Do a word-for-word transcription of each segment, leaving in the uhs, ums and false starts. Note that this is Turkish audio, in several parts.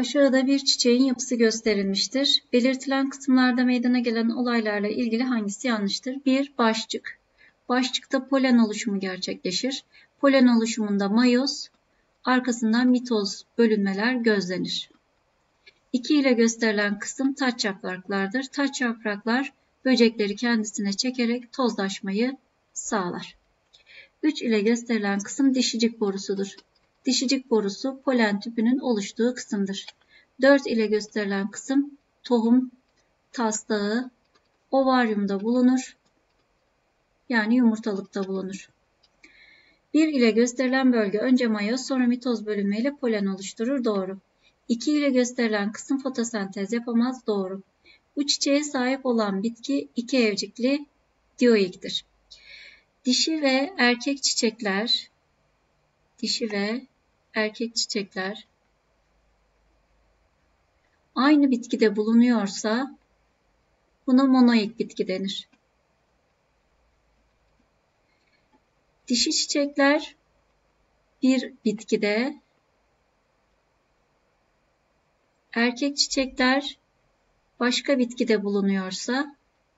Aşağıda bir çiçeğin yapısı gösterilmiştir. Belirtilen kısımlarda meydana gelen olaylarla ilgili hangisi yanlıştır? bir. Başçık. Başçıkta polen oluşumu gerçekleşir. Polen oluşumunda mayoz, arkasından mitoz bölünmeler gözlenir. iki ile gösterilen kısım taç yapraklardır. Taç yapraklar böcekleri kendisine çekerek tozlaşmayı sağlar. üç ile gösterilen kısım dişicik borusudur. Dişicik borusu polen tüpünün oluştuğu kısımdır. dört ile gösterilen kısım tohum taslağı ovaryumda bulunur. Yani yumurtalıkta bulunur. bir ile gösterilen bölge önce mayoz sonra mitoz bölünmeyle polen oluşturur. Doğru. iki ile gösterilen kısım fotosentez yapamaz. Doğru. Bu çiçeğe sahip olan bitki iki evcikli dioiktir. Dişi ve erkek çiçekler dişi ve erkek çiçekler aynı bitkide bulunuyorsa buna monoik bitki denir. Dişi çiçekler bir bitkide, erkek çiçekler başka bitkide bulunuyorsa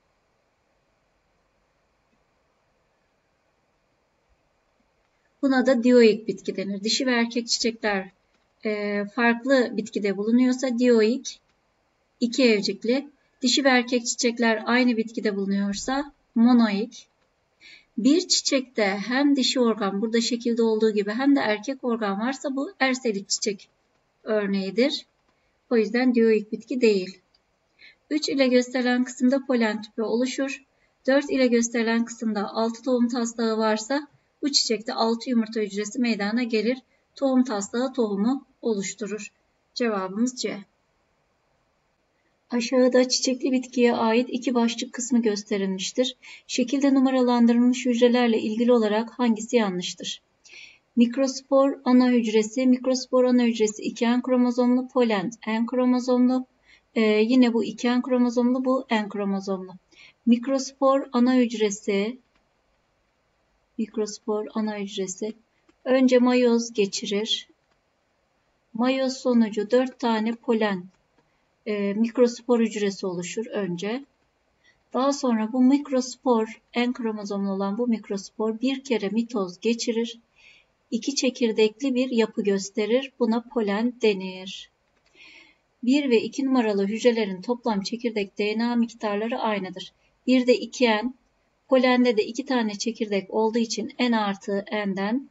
buna da dioik bitki denir. Dişi ve erkek çiçekler e, farklı bitkide bulunuyorsa dioik, iki evcikli. Dişi ve erkek çiçekler aynı bitkide bulunuyorsa monoik. Bir çiçekte hem dişi organ burada şekilde olduğu gibi hem de erkek organ varsa bu erselik çiçek örneğidir. O yüzden dioik bitki değil. üç ile gösterilen kısımda polen tüpü oluşur. dört ile gösterilen kısımda altı tohum taslağı varsa bu çiçekte altı yumurta hücresi meydana gelir. Tohum taslağı tohumu oluşturur. Cevabımız C. Aşağıda çiçekli bitkiye ait iki başlık kısmı gösterilmiştir. Şekilde numaralandırılmış hücrelerle ilgili olarak hangisi yanlıştır? Mikrospor ana hücresi, mikrospor ana hücresi iki en kromozomlu, polen en kromozomlu. Ee, yine bu iki en kromozomlu, bu en kromozomlu. Mikrospor ana hücresi, mikrospor ana hücresi önce mayoz geçirir. Mayoz sonucu dört tane polen e, mikrospor hücresi oluşur önce. Daha sonra bu mikrospor, en kromozomlu olan bu mikrospor bir kere mitoz geçirir. İki çekirdekli bir yapı gösterir. Buna polen denir. bir ve iki numaralı hücrelerin toplam çekirdek D N A miktarları aynıdır. birde iki en, polende de iki tane çekirdek olduğu için N artı N'den,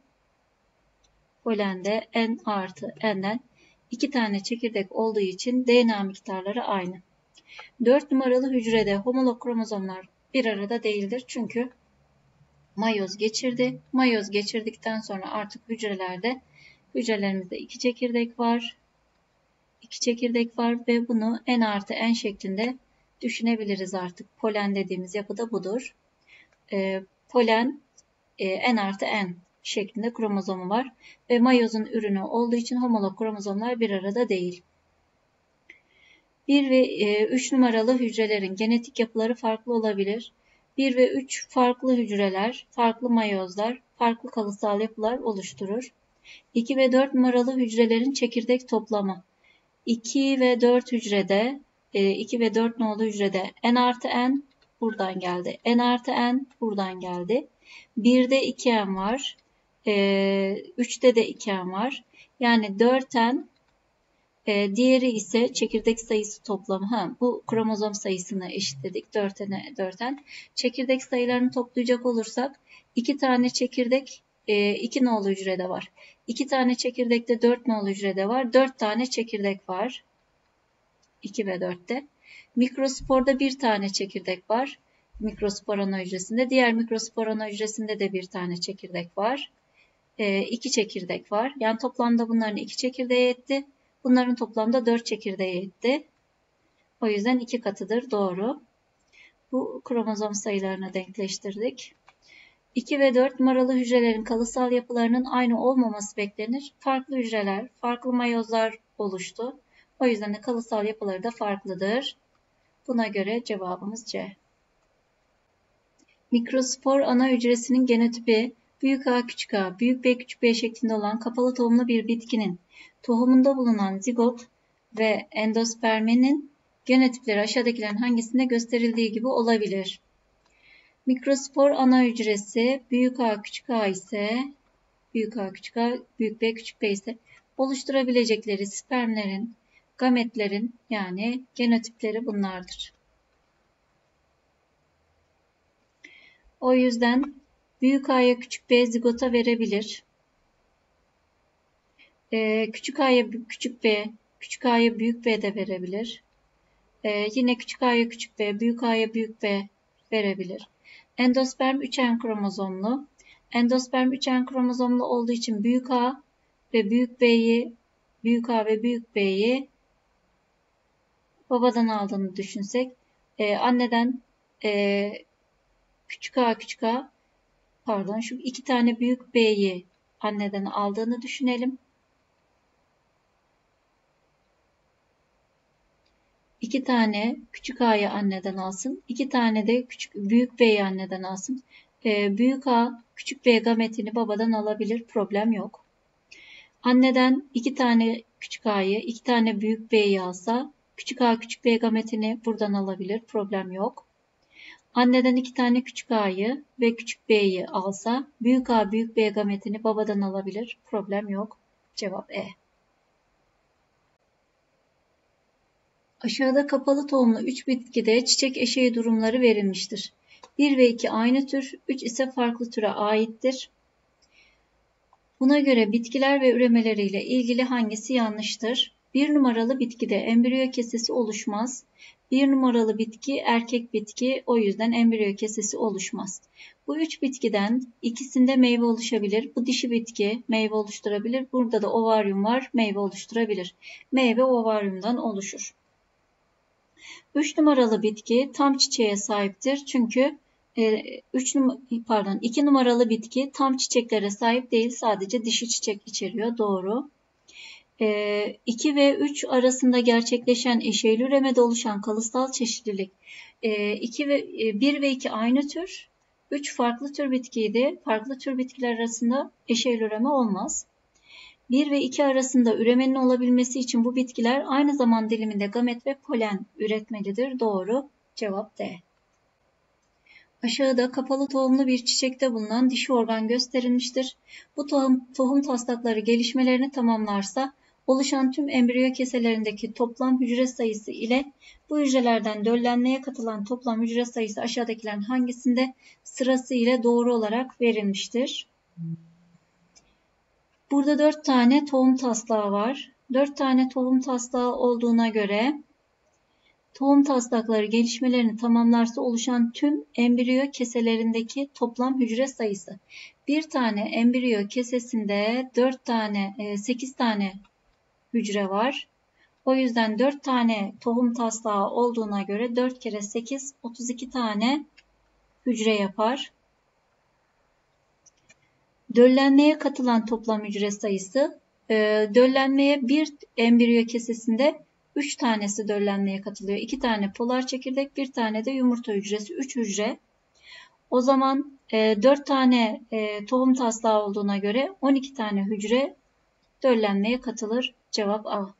polende N artı N'den iki tane çekirdek olduğu için D N A miktarları aynı. dört numaralı hücrede homolog kromozomlar bir arada değildir. Çünkü mayoz geçirdi. Mayoz geçirdikten sonra artık hücrelerde hücrelerimizde iki çekirdek var. iki çekirdek var ve bunu N artı N şeklinde düşünebiliriz artık. Polen dediğimiz yapı da budur. E, polen e, N artı N şeklinde kromozomu var ve mayozun ürünü olduğu için homolog kromozomlar bir arada değil. bir ve üç numaralı hücrelerin genetik yapıları farklı olabilir. bir ve üç farklı hücreler, farklı mayozlar, farklı kalısal yapılar oluşturur. iki ve dört numaralı hücrelerin çekirdek toplamı. iki ve dört hücrede, iki ve dört nolu hücrede N artı N buradan geldi. N artı N buradan geldi. birde iki en var. üçte de iki en var. Yani dört en, e, diğeri ise çekirdek sayısı toplamı. Ha, bu kromozom sayısını eşitledik. dört en'e dört en. Çekirdek sayılarını toplayacak olursak iki tane çekirdek e, iki nolu hücrede var. iki tane çekirdekte dört nolu hücrede var. dört tane çekirdek var. iki ve dörtte. Mikrosporda bir tane çekirdek var. Mikrospor ana hücresinde. Diğer mikrospor ana hücresinde de bir tane çekirdek var. E, iki çekirdek var. Yani toplamda bunların iki çekirdeği etti. Bunların toplamda dört çekirdeği etti. O yüzden iki katıdır. Doğru. Bu kromozom sayılarını denkleştirdik. iki ve dört numaralı hücrelerin kalısal yapılarının aynı olmaması beklenir. Farklı hücreler, farklı mayozlar oluştu. O yüzden de kalısal yapıları da farklıdır. Buna göre cevabımız C. Mikrospor ana hücresinin genotipi büyük A küçük a, büyük B küçük b şeklinde olan kapalı tohumlu bir bitkinin tohumunda bulunan zigot ve endosperminin genotipleri aşağıdakilerin hangisinde gösterildiği gibi olabilir? Mikrospor ana hücresi büyük A küçük A ise büyük A küçük A büyük B küçük B ise oluşturabilecekleri spermlerin, gametlerin yani genotipleri bunlardır. O yüzden büyük A'ya küçük B zigota verebilir. Ee, küçük A'ya küçük B, küçük A'ya büyük B de verebilir. Ee, yine küçük A'ya küçük B, büyük A'ya büyük B verebilir. Endosperm üç en kromozomlu. Endosperm üç en kromozomlu olduğu için büyük A ve büyük B'yi, büyük A ve büyük B'yi babadan aldığını düşünsek, e, anneden e, küçük A küçük A, pardon şu iki tane büyük B'yi anneden aldığını düşünelim. İki tane küçük A'yı anneden alsın. İki tane de küçük büyük B'yi anneden alsın. Ee, büyük A küçük B gametini babadan alabilir. Problem yok. Anneden iki tane küçük A'yı, iki tane büyük B'yi alsa küçük A küçük B gametini buradan alabilir. Problem yok. Anneden iki tane küçük A'yı ve küçük B'yi alsa büyük A büyük B gametini babadan alabilir. Problem yok. Cevap E. Aşağıda kapalı tohumlu üç bitkide çiçek eşeği durumları verilmiştir. bir ve iki aynı tür, üç ise farklı türe aittir. Buna göre bitkiler ve üremeleriyle ilgili hangisi yanlıştır? bir numaralı bitkide embriyo kesesi oluşmaz. bir numaralı bitki erkek bitki, o yüzden embriyo kesesi oluşmaz. Bu üç bitkiden ikisinde meyve oluşabilir. Bu dişi bitki meyve oluşturabilir. Burada da ovaryum var, meyve oluşturabilir. Meyve ovaryumdan oluşur. üç numaralı bitki tam çiçeğe sahiptir. Çünkü üç pardon iki numaralı bitki tam çiçeklere sahip değil, sadece dişi çiçek içeriyor. Doğru. iki ve üç arasında gerçekleşen eşeyli üremede oluşan kalıtsal çeşitlilik. iki ve bir ve iki aynı tür. üç farklı tür bitkiydi. Farklı tür bitkiler arasında eşeyli üreme olmaz. bir ve iki arasında üremenin olabilmesi için bu bitkiler aynı zaman diliminde gamet ve polen üretmelidir. Doğru. Cevap D. Aşağıda kapalı tohumlu bir çiçekte bulunan dişi organ gösterilmiştir. Bu tohum, tohum taslakları gelişmelerini tamamlarsa oluşan tüm embriyo keselerindeki toplam hücre sayısı ile bu hücrelerden döllenmeye katılan toplam hücre sayısı aşağıdakilerin hangisinde sırasıyla doğru olarak verilmiştir? Burada dört tane tohum taslağı var. dört tane tohum taslağı olduğuna göre tohum taslakları gelişmelerini tamamlarsa oluşan tüm embriyo keselerindeki toplam hücre sayısı. Bir tane embriyo kesesinde dört tane, sekiz tane hücre var. O yüzden dört tane tohum taslağı olduğuna göre dört kere sekiz, otuz iki tane hücre yapar. Döllenmeye katılan toplam hücre sayısı, döllenmeye bir embriyo kesesinde üç tanesi döllenmeye katılıyor. iki tane polar çekirdek, bir tane de yumurta hücresi, üç hücre. O zaman dört tane tohum taslağı olduğuna göre on iki tane hücre döllenmeye katılır. Cevap A.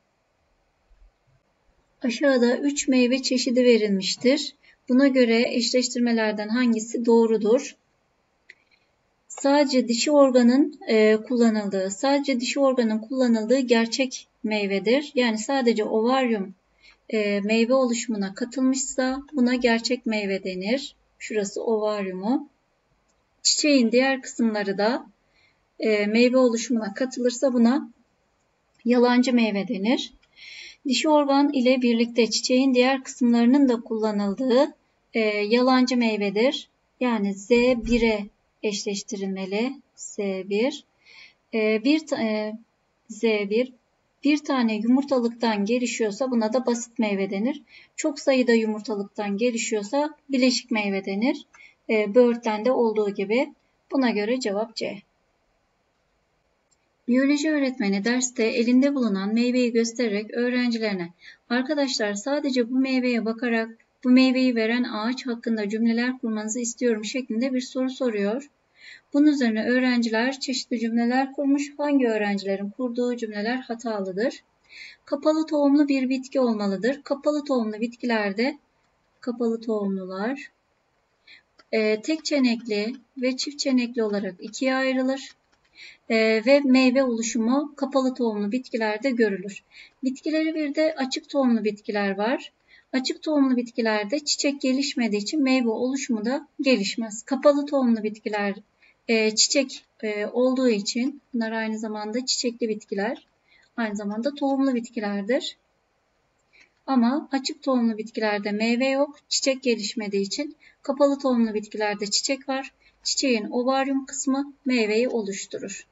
Aşağıda üç meyve çeşidi verilmiştir. Buna göre eşleştirmelerden hangisi doğrudur? Sadece dişi organın e, kullanıldığı, sadece dişi organın kullanıldığı gerçek meyvedir. Yani sadece ovaryum e, meyve oluşumuna katılmışsa buna gerçek meyve denir. Şurası ovaryumu. Çiçeğin diğer kısımları da e, meyve oluşumuna katılırsa buna yalancı meyve denir. Dişi organ ile birlikte çiçeğin diğer kısımlarının da kullanıldığı e, yalancı meyvedir. Yani Z bire eşleştirilmeli. Z bir. E, bir e, Z bir. Bir tane yumurtalıktan gelişiyorsa buna da basit meyve denir. Çok sayıda yumurtalıktan gelişiyorsa bileşik meyve denir. E, böğürtlende olduğu gibi. Buna göre cevap C. Biyoloji öğretmeni derste elinde bulunan meyveyi göstererek öğrencilerine "Arkadaşlar, sadece bu meyveye bakarak bu meyveyi veren ağaç hakkında cümleler kurmanızı istiyorum" şeklinde bir soru soruyor. Bunun üzerine öğrenciler çeşitli cümleler kurmuş. Hangi öğrencilerin kurduğu cümleler hatalıdır? Kapalı tohumlu bir bitki olmalıdır. Kapalı tohumlu bitkilerde kapalı tohumlular e, tek çenekli ve çift çenekli olarak ikiye ayrılır. Ee, ve meyve oluşumu kapalı tohumlu bitkilerde görülür. Bitkileri bir de açık tohumlu bitkiler var. Açık tohumlu bitkilerde çiçek gelişmediği için meyve oluşumu da gelişmez. Kapalı tohumlu bitkiler e, çiçek e, olduğu için bunlar aynı zamanda çiçekli bitkiler, aynı zamanda tohumlu bitkilerdir. Ama açık tohumlu bitkilerde meyve yok, çiçek gelişmediği için kapalı tohumlu bitkilerde çiçek var. Çiçeğin ovaryum kısmı meyveyi oluşturur.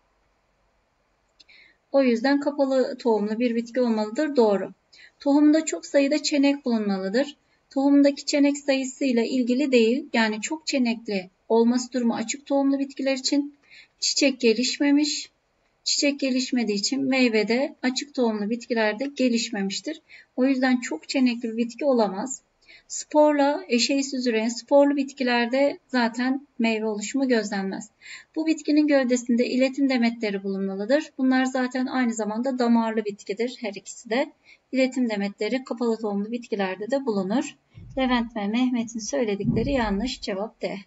O yüzden kapalı tohumlu bir bitki olmalıdır. Doğru. Tohumda çok sayıda çenek bulunmalıdır. Tohumdaki çenek sayısıyla ilgili değil, yani çok çenekli olması durumu açık tohumlu bitkiler için. Çiçek gelişmemiş. Çiçek gelişmediği için meyve de açık tohumlu bitkilerde gelişmemiştir. O yüzden çok çenekli bir bitki olamaz. Sporla eşeğsiz üreyen sporlu bitkilerde zaten meyve oluşumu gözlenmez. Bu bitkinin gövdesinde iletim demetleri bulunmalıdır. Bunlar zaten aynı zamanda damarlı bitkidir her ikisi de. İletim demetleri kapalı tohumlu bitkilerde de bulunur. Levent ve Mehmet'in söyledikleri yanlış. Cevap D.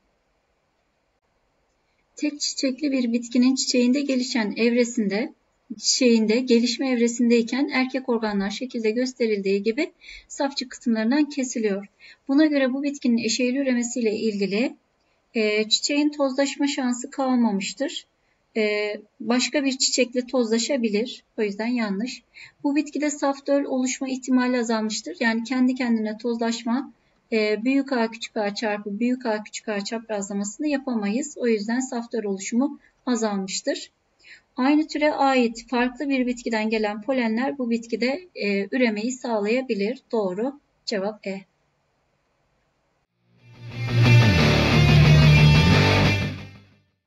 Tek çiçekli bir bitkinin çiçeğinde gelişen evresinde, çiçeğinde gelişme evresindeyken erkek organlar şekilde gösterildiği gibi safçık kısımlarından kesiliyor. Buna göre bu bitkinin eşeyli üremesiyle ilgili e, çiçeğin tozlaşma şansı kalmamıştır. E, başka bir çiçekle tozlaşabilir. O yüzden yanlış. Bu bitkide saf döl oluşma ihtimali azalmıştır. Yani kendi kendine tozlaşma büyük A küçük A çarpı büyük A küçük A çaprazlamasını yapamayız. O yüzden saf döl oluşumu azalmıştır. Aynı türe ait farklı bir bitkiden gelen polenler bu bitkide e, üremeyi sağlayabilir. Doğru. Cevap E.